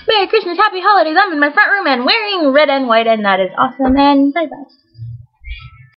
Merry Christmas, Happy Holidays. I'm in my front room and wearing red and white, and that is awesome. And bye bye.